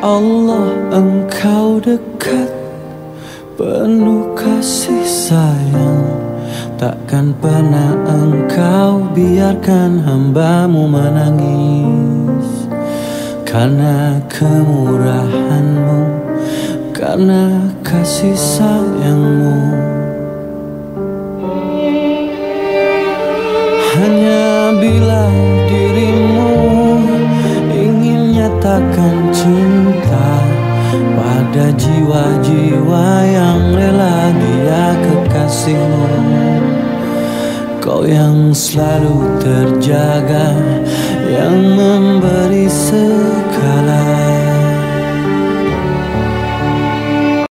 Allah, Engkau dekat, penuh kasih sayang. Takkan pernah Engkau biarkan hamba-Mu menangis. Karena kemurahan-Mu, karena kasih sayang-Mu. Hanya bila dirimu ingin nyatakan cinta pada jiwa-jiwa yang rela dia kekasihmu, kau yang selalu terjaga, yang memberi